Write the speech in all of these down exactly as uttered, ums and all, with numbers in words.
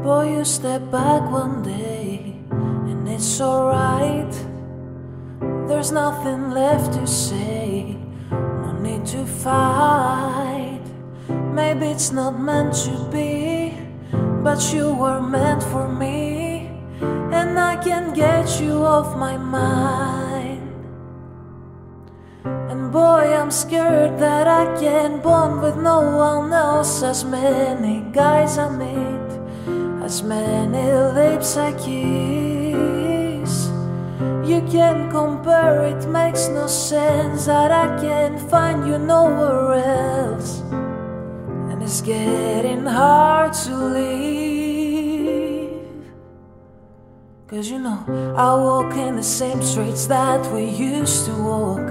Boy, you step back one day and it's alright. There's nothing left to say, no need to fight. Maybe it's not meant to be, but you were meant for me, and I can't get you off my mind. And boy, I'm scared that I can't bond with no one else. As many guys I meet, as many lips I kiss, you can't compare, it makes no sense that I can't find you nowhere else. And it's getting hard to leave, 'cause you know I walk in the same streets that we used to walk,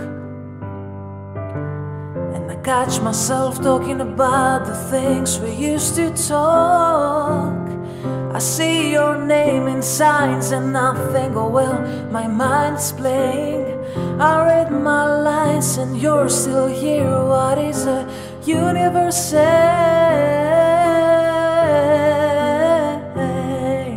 and I catch myself talking about the things we used to talk. I see your name in signs and I think, oh well, my mind's playing. I read my lines and you're still here. What is the universe saying?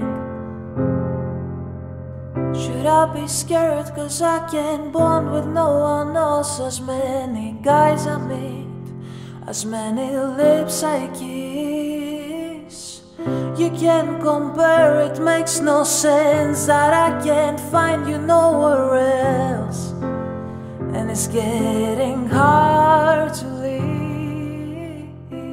Should I be scared 'cause I can't bond with no one else? As many guys I meet, as many lips I kiss, you can't compare, it makes no sense that I can't find you nowhere else. And it's getting hard to leave.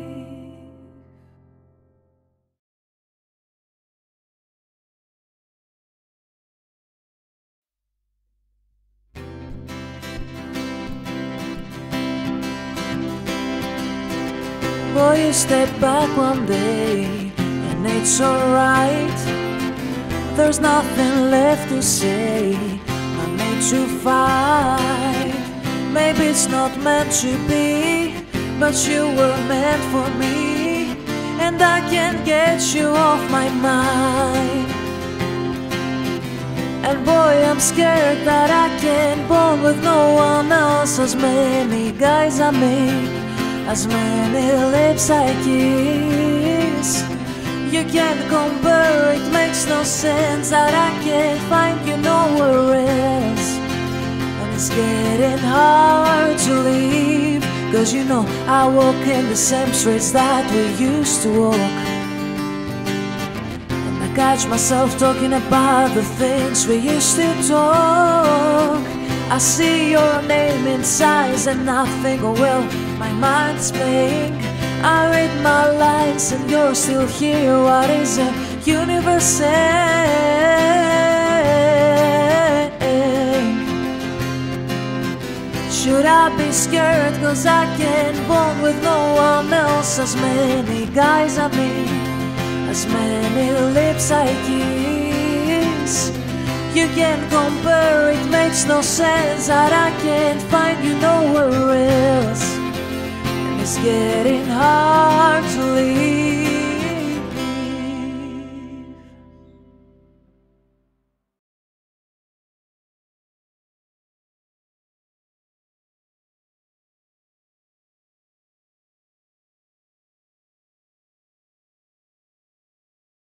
Boy, you step back one day and it's alright. There's nothing left to say, no need to fight. Maybe it's not meant to be, but you were meant for me, and I can't get you off my mind. And boy, I'm scared that I can't bond with no one else. As many guys I meet, as many lips I kiss, you can't compare, it makes no sense that I can't find you nowhere else. And it's getting hard to leave, 'cause you know I walk in the same streets that we used to walk, and I catch myself talking about the things we used to talk. I see your name in signs and I think, oh well, my mind's playing. I read my lines and you're still here. What is the universe saying? Should I be scared 'cause I can't bond with no one else? As many guys I meet, as many lips I kiss, you can't compare, it makes no sense that I can't find you nowhere else. And it's getting hard to leave.